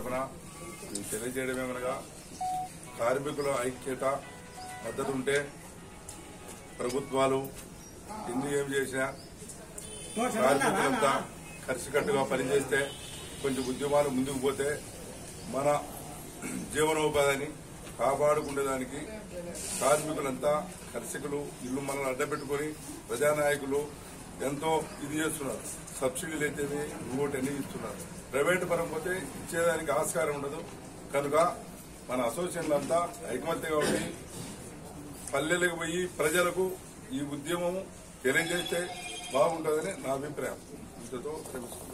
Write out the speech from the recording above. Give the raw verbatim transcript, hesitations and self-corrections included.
తెలియజేయడమేమనగా కార్మికుల ఐక్యత మద్దతు ఉంటే ప్రభుత్వాలు ఎన్ని ఏం చేసినా కార్మికులంతా కలిసికట్టుగా పనిచేస్తే కొంచెం ఉద్యమాలు ముందుకు పోతే మన జీవనోపాధిని కాపాడుకునేదానికి కార్మికులంతా కర్షకులు ఇల్లు మనల్ని అడ్డపెట్టుకుని ప్రజానాయకులు ఎంతో ఇది చేస్తున్నారు. సబ్సిడీలు అయితే ఇంకోటి అన్ని ఇస్తున్నారు. ప్రైవేటు పరం పోతే ఇచ్చేదానికి ఆస్కారం ఉండదు. కనుక మన అసోసియేషన్లంతా ఐకమత్యంగా ఉండి పల్లెలకు పోయి ప్రజలకు ఈ ఉద్యమం తెలియజేస్తే బాగుంటుందని నా అభిప్రాయం. ఇంతతో